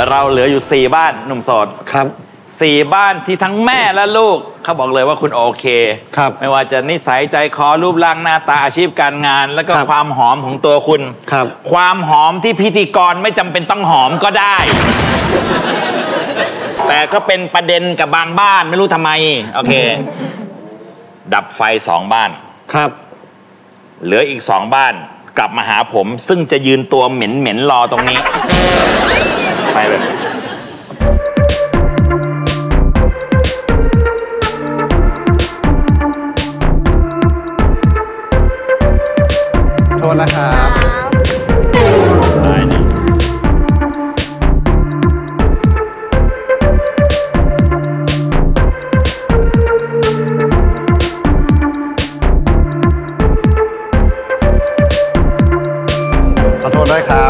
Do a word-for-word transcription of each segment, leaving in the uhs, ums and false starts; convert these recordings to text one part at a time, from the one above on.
เราเหลืออยู่สี่บ้านหนุ่มโสดครับสี่บ้านที่ทั้งแม่และลูกเขาบอกเลยว่าคุณโอเคครับไม่ว่าจะนิสัยใจคอรูปร่างหน้าตาอาชีพการงานแล้วก็ความหอมของตัวคุณครับความหอมที่พิธีกรไม่จำเป็นต้องหอมก็ได้ แต่ก็เป็นประเด็นกับบางบ้านไม่รู้ทำไมโอเค ดับไฟสองบ้านครับเหลืออีกสองบ้านกลับมาหาผมซึ่งจะยืนตัวเหม็นเหม็นรอตรงนี้ ไปเลยโทษนะครับได้นะขอโทษด้วยครับ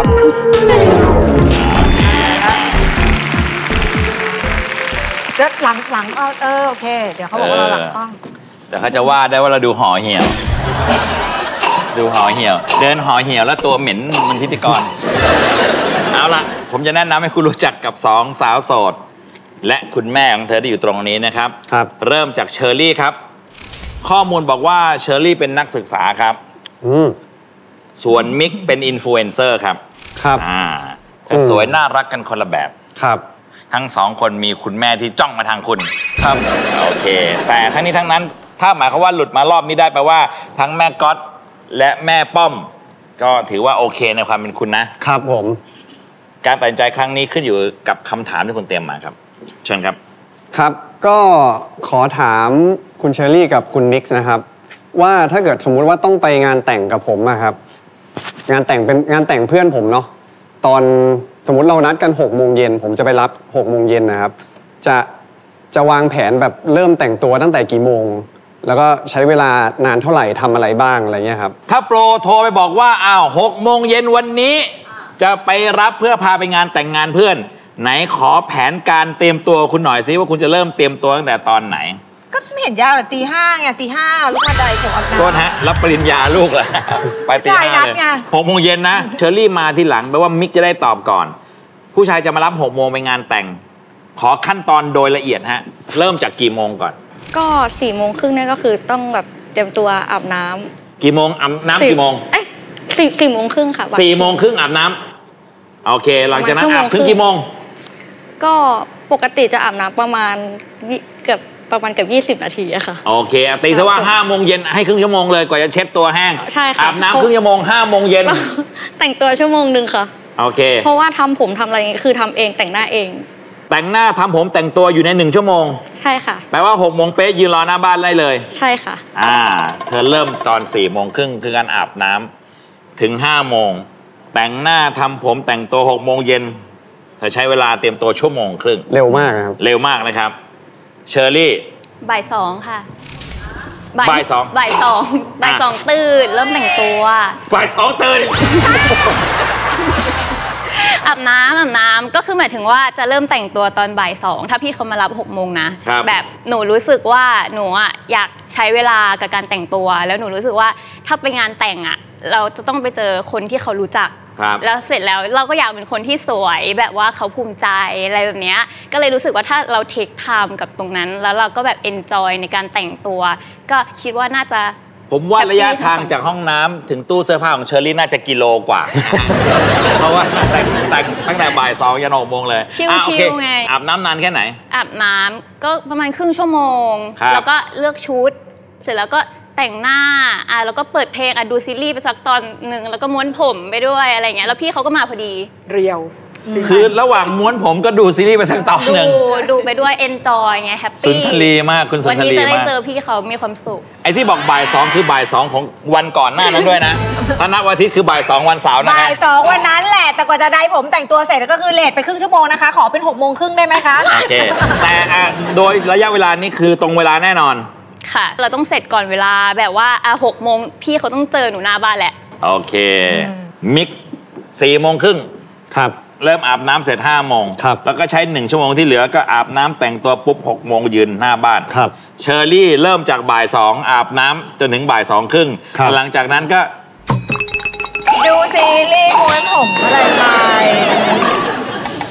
เดี๋ยวหลังหลังเออเออโอเคเดี๋ยวเขาบอกว่าเราหลังกล้องเดี๋ยวเขาจะว่าได้ว่าเราดูห่อเหี่ยวดูห่อเหี่ยวเดินห่อเหี่ยวแล้วตัวเหม็นมันพิธีกรเอาล่ะผมจะแนะนำให้คุณรู้จักกับสองสาวโสดและคุณแม่ของเธอที่อยู่ตรงนี้นะครับครับเริ่มจากเชอรี่ครับข้อมูลบอกว่าเชอรี่เป็นนักศึกษาครับอืมส่วนมิกเป็นอินฟลูเอนเซอร์ครับครับอ่าเธอสวยน่ารักกันคนละแบบครับทั้งสองคนมีคุณแม่ที่จ้องมาทางคุณครับโอเคแต่ทั้งนี้ทั้งนั้นถ้าหมายความว่าหลุดมารอบนี้ได้แปลว่าทั้งแม่ก๊อตและแม่ป้อมก็ถือว่าโอเคในความเป็นคุณนะครับผมการตัดสินใจครั้งนี้ขึ้นอยู่กับคำถามที่คุณเตรียมมาครับเชิญครับครับก็ขอถามคุณเชอรี่กับคุณนิกส์นะครับว่าถ้าเกิดสมมุติว่าต้องไปงานแต่งกับผมอะครับงานแต่งเป็นงานแต่งเพื่อนผมเนาะตอนสมมุติเรานัดกันหกโมงเย็นผมจะไปรับหกโมงเย็นนะครับจะจะวางแผนแบบเริ่มแต่งตัวตั้งแต่กี่โมงแล้วก็ใช้เวลานานเท่าไหร่ทำอะไรบ้างอะไรเงี้ยครับถ้าโปรโทรไปบอกว่าอ้าวหกโมงเย็นวันนี้จะไปรับเพื่อพาไปงานแต่งงานเพื่อนไหนขอแผนการเตรียมตัวคุณหน่อยสิว่าคุณจะเริ่มเตรียมตัวตั้งแต่ตอนไหนก็ไม่เห็นยากเลยตีห้าไงตีห้าลูกมาได้ผมอาบน้ำโทษฮะรับปริญญาลูกเลยไปตีห้าเลยหกโมงเย็นนะเชอรี่มาทีหลังแปลว่ามิกจะได้ตอบก่อนผู้ชายจะมารับหกโมงไปงานแต่งขอขั้นตอนโดยละเอียดฮะเริ่มจากกี่โมงก่อนก็สี่โมงครึ่งนี่ก็คือต้องแบบเตรียมตัวอาบน้ำกี่โมงอาบน้ำกี่โมงเอ้ยสี่สี่โมงครึ่งค่ะสี่โมงครึ่งอาบน้ำโอเคหลังจากนั้นอาบถึงกี่โมงก็ปกติจะอาบน้ำประมาณเกือบประมาณเกือบยี่สิบนาทีอะค่ะโอเคตีซะว่าห้าโมงเย็นให้ครึ่งชั่วโมงเลยกว่าจะเช็ดตัวแห้งใช่ค่ะอาบน้ำครึ่งชั่วโมงห้าโมงเย็นแต่งตัวชั่วโมงหนึ่งค่ะโอเคเพราะว่าทำผมทำอะไรคือทำเองแต่งหน้าเองแต่งหน้าทำผมแต่งตัวอยู่ในหนึ่งชั่วโมงใช่ค่ะแปลว่าหกโมงเป๊ะยืนรอหน้าบ้านได้เลยใช่ค่ะอ่าเธอเริ่มตอนสี่โมงครึ่งคือการอาบน้ำถึงห้าโมงแต่งหน้าทำผมแต่งตัวหกโมงเย็นเธอใช้เวลาเตรียมตัวชั่วโมงครึ่งเร็วมากครับเร็วมากนะครับเชอรี่บ่ายสองค่ะบ่ายสองบ่ายสองบ่ายสองตื่นเริ่มแต่งตัวบ่ายสองตื่นอาบน้ำอาบน้ำก็คือหมายถึงว่าจะเริ่มแต่งตัวตอนบ่ายสองถ้าพี่เขามารับหกโมงนะแบบหนูรู้สึกว่าหนูอ่ะอยากใช้เวลากับการแต่งตัวแล้วหนูรู้สึกว่าถ้าไปงานแต่งอ่ะเราจะต้องไปเจอคนที่เขารู้จักแล้วเสร็จแล้วเราก็อยากเป็นคนที่สวยแบบว่าเขาภูมิใจอะไรแบบนี้ก็เลยรู้สึกว่าถ้าเราเทคไทม์กับตรงนั้นแล้วเราก็แบบเอนจอยในการแต่งตัวก็คิดว่าน่าจะผมว่าระยะทางจากห้องน้ำถึงตู้เสื้อผ้าของเชอรี่น่าจะกิโลกว่าเพราะว่าแต่งแต่งตั้งแต่บ่ายสองยันหกโมงเลยชิวๆไงอาบน้ำนานแค่ไหนอาบน้ำก็ประมาณครึ่งชั่วโมงแล้วก็เลือกชุดเสร็จแล้วก็แต่งหน้าอ่ะแล้วก็เปิดเพลงอ่ะดูซีรีส์ไปสักตอนหนึ่งแล้วก็ม้วนผมไปด้วยอะไรเงี้ยแล้วพี่เขาก็มาพอดีเรียวคือระหว่างม้วนผมก็ดูซีรีส์ไปสักตอนหนึ่งดูดูไปด้วยเอนจอยไงแฮปปี้สุนทรีมากคุณสุนทรีมากวันนี้จะได้เจอพี่เขามีความสุขไอ้ที่บอกบ่ายสองคือบ่ายสองของวันก่อนหน้านั้นด้วยนะถ้านับวันอาทิตย์คือบ่ายสองวันเสาร์นะบ่ายสองวันนั้นแหละแต่กว่าจะได้ผมแต่งตัวเสร็จก็คือเลทไปครึ่งชั่วโมงนะคะขอเป็นหกโมงครึ่งได้ไหมคะโอเคแต่โดยระยะเวลานี้คือตรงเวลาแน่นอนค่ะเราต้องเสร็จก่อนเวลาแบบว่าอ่ะหกโมงพี่เขาต้องเจอหนูหน้าบ้านแหละโอเคมิกสี่โมงครึ่งครับเริ่มอาบน้ำเสร็จห้าโมงแล้วก็ใช้หนึ่งชั่วโมงที่เหลือก็อาบน้ำแต่งตัวปุ๊บหกโมงยืนหน้าบ้านครับเชอรี่เริ่มจากบ่ายสองอาบน้ำจนถึงบ่ายสองครึ่งหลังจากนั้นก็ดูซีรีส์ม้วนผมอะไรไป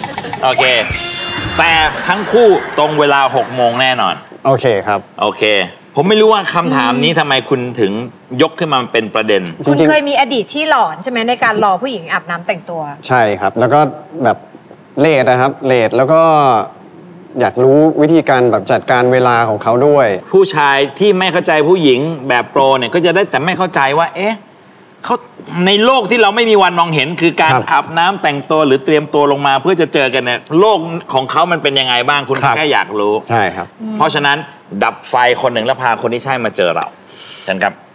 โอเคแต่ทั้งคู่ตรงเวลาหกโมงแน่นอนโอเคครับโอเคผมไม่รู้ว่าคำถามนี้ทำไมคุณถึงยกขึ้นมาเป็นประเด็นคุณเคยมีอดีตที่หลอนใช่ไหมในการรอผู้หญิงอาบน้ำแต่งตัวใช่ครับแล้วก็แบบเลทนะครับเลทแล้วก็อยากรู้วิธีการแบบจัดการเวลาของเขาด้วยผู้ชายที่ไม่เข้าใจผู้หญิงแบบโปรเนี่ยก็จะได้แต่ไม่เข้าใจว่าเอ๊ะเขาในโลกที่เราไม่มีวันมองเห็นคือการอาบน้ำแต่งตัวหรือเตรียมตัวลงมาเพื่อจะเจอกันเนี่ยโลกของเขามันเป็นยังไงบ้างคุณแค่อยากรู้ใช่ครับเพราะฉะนั้นดับไฟคนหนึ่งแล้วพาคนที่ใช่มาเจอเราเชิญครับ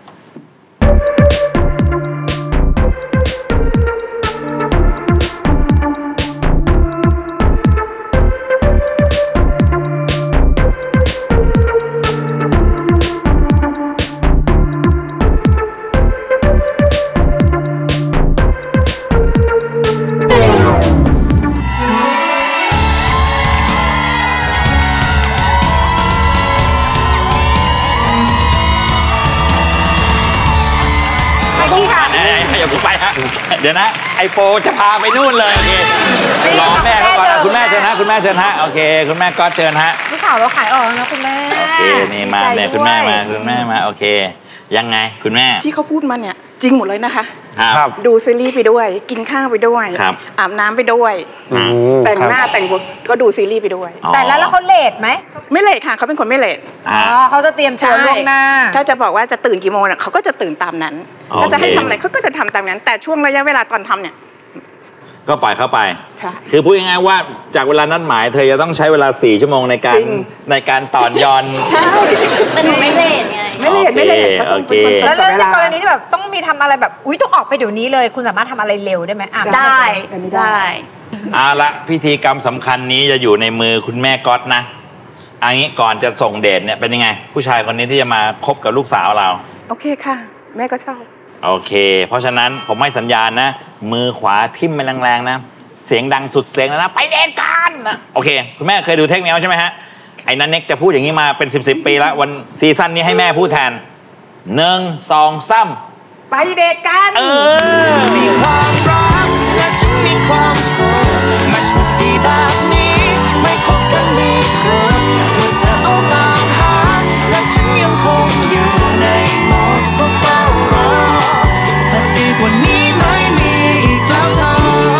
เดี๋ยวนะไอโปจะพาไปนู่นเลยโอเครอแม่เขาก่อนคุณแม่เชิญฮะคุณแม่เชิญฮะโอเคคุณแม่ก็เชิญฮะพี่ข่าวเราขายออกนะคุณแม่โอเคนี่มาเนี่ยคุณแม่มาคุณแม่มาโอเคยังไงคุณแม่ที่เขาพูดมาเนี่ยจริงหมดเลยนะคะครับดูซีรีส์ไปด้วยกินข้าวไปด้วยอาบน้ำไปด้วยแต่งหน้าแต่งตัวก็ดูซีรีส์ไปด้วยแต่แล้วแล้วเขาเลทไหมไม่เลทค่ะเขาเป็นคนไม่เลทอ๋อเขาจะเตรียมตัวล่วงหน้าถ้าจะบอกว่าจะตื่นกี่โมงเนี่ยเขาก็จะตื่นตามนั้นถ้าจะให้ทำอะไรเขาก็จะทำตามนั้นแต่ช่วงระยะเวลาตอนทำเนี่ยก็ปล่อยเข้าไปคือพูดง่ายๆว่าจากเวลานัดหมายเธอจะต้องใช้เวลาสี่ชั่วโมงในการในการต่อนยอนใช่แต่หนูไม่เลทไงไม่เลทไม่เลทโอเคแล้วในกรณีที่แบบต้องมีทำอะไรแบบอุ้ยต้องออกไปเดี๋ยวนี้เลยคุณสามารถทำอะไรเร็วได้ไหมอ่ะได้ได้เอาละพิธีกรรมสำคัญนี้จะอยู่ในมือคุณแม่ก๊อตนะอันนี้ก่อนจะส่งเดทเนี่ยเป็นยังไงผู้ชายคนนี้ที่จะมาคบกับลูกสาวเราโอเคค่ะแม่ก็ชอบโอเคเพราะฉะนั้นผมให้สัญญาณนะมือขวาทิ่มไปแรงๆนะเสียงดังสุดเสียงแล้วนะไปเดทกันนะโอเคคุณแม่เคยดูเทคนิคใช่ไหมฮะไอ้นันเน็กจะพูดอย่างนี้มาเป็นสิบสิบปีแล้ววันซีซั่นนี้ให้แม่พูดแทนหนึ่งสองสามไปเดทกันเออมีความรักและฉันมีความสุขไม่ใช่ดีแบบนี้ไม่คบกันดีครบเมื่อเธอออกตามหาและฉันยังคงอยู่ในโหมดเฝ้ารอแต่ดีกว่านี้ไม่มีอีกแล้วเธอ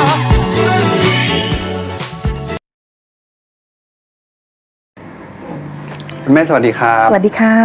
คุณแม่สวัสดีครับสวัสดีค่ะ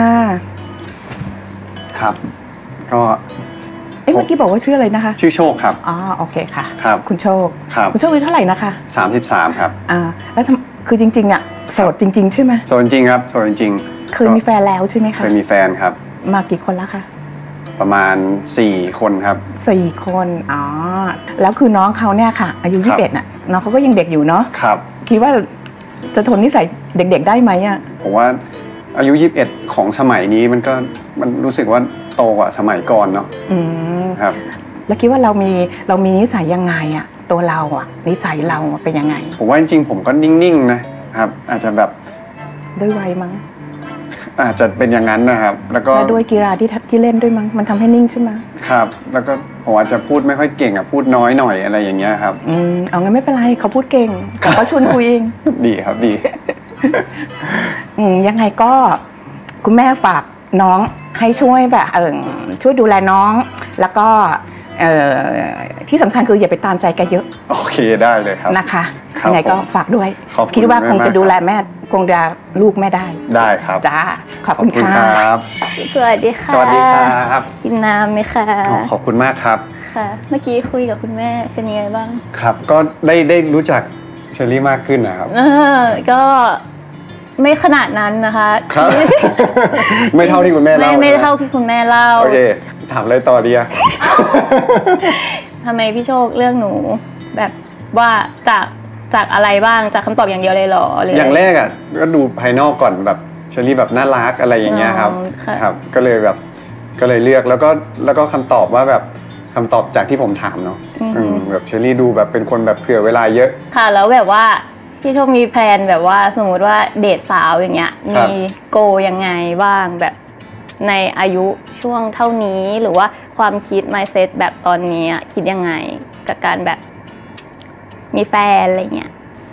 ครับก็เอ๊ะเมื่อกี้บอกว่าชื่ออะไรนะคะชื่อโชคครับอ๋อโอเคค่ะครับคุณโชคครับคุณโชคอายุเท่าไหร่นะคะสามสิบสามครับอ่าแล้วคือจริงๆอ่ะโสดจริงๆใช่ไหมโสดจริงครับโสดจริงเคยมีแฟนแล้วใช่ไหมคะเคยมีแฟนครับมากี่คนแล้วคะประมาณสี่คนครับสี่คนอ๋อแล้วคือน้องเขาเนี่ยค่ะอายุยี่สิบเอ็ดน่ะน้องเขาก็ยังเด็กอยู่เนาะครับคิดว่าจะทนนิสัยเด็กๆได้ไหมอ่ะผมว่าอายุยี่สิบเอ็ดของสมัยนี้มันก็มันรู้สึกว่าโตกว่าสมัยก่อนเนาะอืมครับแล้วคิดว่าเรามีเรามีนิสัยยังไงอ่ะตัวเราอ่ะนิสัยเราเป็นยังไงผมว่าจริงๆผมก็นิ่งๆนะครับอาจจะแบบด้วยวัยมั้งอาจจะเป็นอย่างนั้นนะครับแล้วก็ด้วยกีฬาที่ที่เล่นด้วยมั้งมันทำให้นิ่งใช่ไหมครับแล้วก็ผมอาจจะพูดไม่ค่อยเก่งอ่ะพูดน้อยหน่อยอะไรอย่างเงี้ยครับอืมเอางั้นไม่เป็นไรเขาพูดเก่งเขาชวนคุยเองดีครับดีอืมยังไงก็คุณแม่ฝากน้องให้ช่วยแบบเออช่วยดูแลน้องแล้วก็เอ่อที่สำคัญคืออย่าไปตามใจแกเยอะโอเคได้เลยครับนะคะยังไงก็ฝากด้วยคิดว่าคงจะดูแลแม่คงจะลูกแม่ได้ได้ครับจ้าขอบคุณค่ะสวัสดีค่ะสวัสดีครับกินน้ำไหมคะขอบคุณมากครับค่ะเมื่อกี้คุยกับคุณแม่เป็นยังไงบ้างครับก็ได้ได้รู้จักเชอรี่มากขึ้นนะครับเออก็ไม่ขนาดนั้นนะคะครับไม่เท่าที่คุณแม่เล่าไม่ไม่เท่าที่คุณแม่เล่าโอเคถามอะไรต่อดีอะทำไมพี่โชคเลือกหนูแบบว่าจากจากอะไรบ้างจากคำตอบอย่างเดียวเลยหรออย่างแรกอ่ะก็ดูภายนอกก่อนแบบเชอรี่แบบน่ารักอะไรอย่างเงี้ยครับครับก็เลยแบบก็เลยเลือกแล้วก็แล้วก็คำตอบว่าแบบคำตอบจากที่ผมถามเนาะแบบเชอรี่ดูแบบเป็นคนแบบเผื่อเวลาเยอะค่ะแล้วแบบว่าพี่โชคมีแพลนแบบว่าสมมุติว่าเดทสาวอย่างเงี้ยมีโกยังไงบ้างแบบในอายุช่วงเท่านี้หรือว่าความคิด mindset แบบตอนนี้คิดยังไงกับการแบบมีแฟนอะไรเงี้ย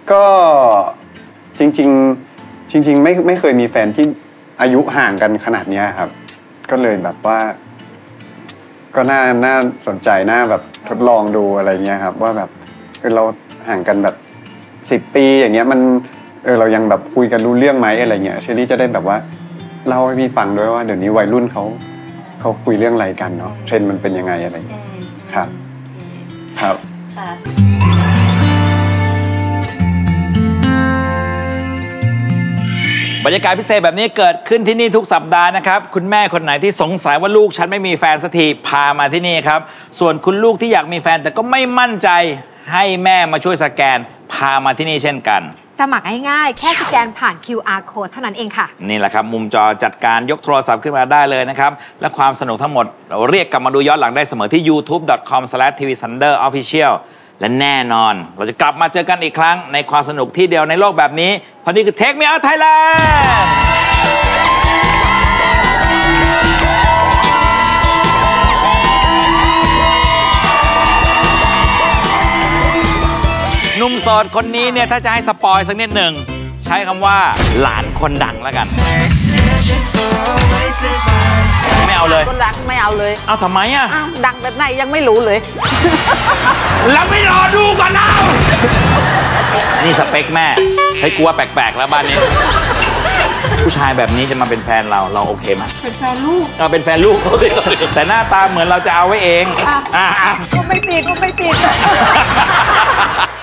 ก็จริงๆจริง ๆ ไม่ไม่เคยมีแฟนที่อายุห่างกันขนาดนี้ครับก็เลยแบบว่าก็น่าน่าสนใจน่าแบบทดลองดูอะไรเงี้ยครับว่าแบบเออเราห่างกันแบบสิบปีอย่างเงี้ยมันเออเรายังแบบคุยกันรู้เรื่องไหมอะไรเงี้ยเชอรี่จะได้แบบว่าเล่าให้พี่ฟังด้วยว่าเดี๋ยวนี้วัยรุ่นเขาเขาคุยเรื่องอะไรกันเนาะเทรนด์มันเป็นยังไงอะไรเงี้ยครับครับบรรยากาศพิเศษแบบนี้เกิดขึ้นที่นี่ทุกสัปดาห์นะครับคุณแม่คนไหนที่สงสัยว่าลูกฉันไม่มีแฟนสักทีพามาที่นี่ครับส่วนคุณลูกที่อยากมีแฟนแต่ก็ไม่มั่นใจให้แม่มาช่วยสแกนพามาที่นี่เช่นกันสมัครง่ายๆแค่สแกนผ่าน คิว อาร์ code เท่านั้นเองค่ะนี่แหละครับมุมจอจัดการยกโทรศัพท์ขึ้นมาได้เลยนะครับและความสนุกทั้งหมดเรียกกลับมาดูย้อนหลังได้เสมอที่ ยูทูบ ดอท คอม สแลช ที วี ซันเดอร์ ออฟฟิเชียล และแน่นอนเราจะกลับมาเจอกันอีกครั้งในความสนุกที่เดียวในโลกแบบนี้เพราะนี่คือ Take Me Out Thailand หนุ่มโสดคนนี้เนี่ยถ้าจะให้สปอยสักนิดหนึ่งใช้คำว่าหลานคนดังแล้วกันไม่เอาเลยคนดังไม่เอาเลยเอาทำไมอ่ะดังแบบไหนยังไม่รู้เลยแล้วไม่รอดูก่อนเอานี่สเปคแม่ให้กลัวแปลกๆแล้วบ้านนี้ผู้ชายแบบนี้จะมาเป็นแฟนเราเราโอเคไหมเป็นแฟนลูกเราเป็นแฟนลูกแต่หน้าตาเหมือนเราจะเอาไว้เองก็ไม่ติดก็ไม่ติด